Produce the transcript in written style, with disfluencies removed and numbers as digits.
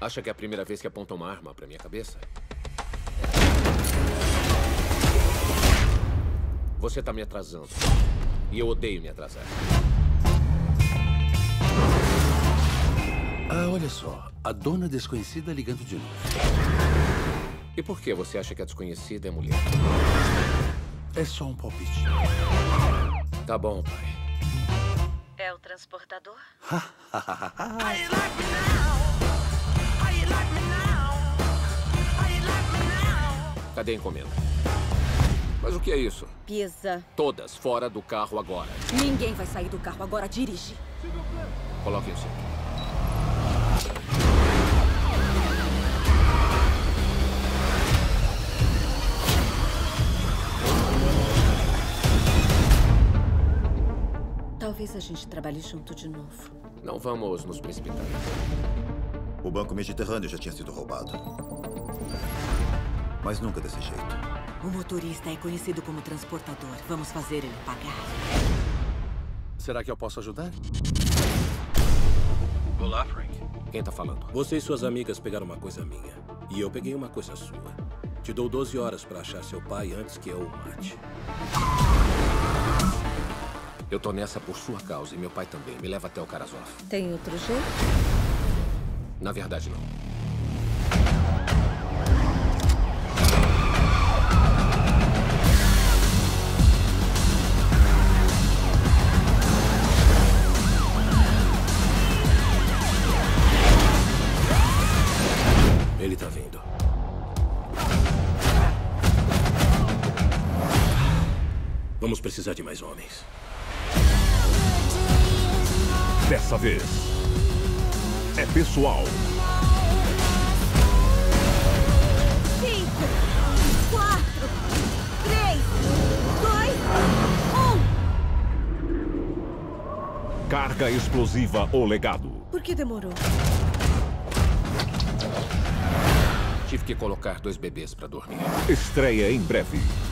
Acha que é a primeira vez que aponta uma arma pra minha cabeça? Você tá me atrasando. E eu odeio me atrasar. Ah, olha só. A dona desconhecida ligando de novo. E por que você acha que a desconhecida é mulher? É só um palpite. Tá bom, pai. É o transportador? Cadê a encomenda? Mas o que é isso? Pisa. Todas fora do carro agora. Ninguém vai sair do carro agora. Dirige. Coloquem o cinto. Talvez a gente trabalhe junto de novo. Não vamos nos precipitar. O Banco Mediterrâneo já tinha sido roubado. Mas nunca desse jeito. O motorista é conhecido como transportador. Vamos fazer ele pagar. Será que eu posso ajudar? Olá, Frank. Quem tá falando? Você e suas amigas pegaram uma coisa minha. E eu peguei uma coisa sua. Te dou 12 horas pra achar seu pai antes que eu o mate. Eu tô nessa por sua causa e meu pai também. Me leva até o Karasov. Tem outro jeito? Na verdade, não. Ele tá vindo. Vamos precisar de mais homens. Dessa vez, é pessoal. 5, 4, 3, 2, 1. Carga explosiva O Legado. Por que demorou? Tive que colocar 2 bebês pra dormir. Estreia em breve.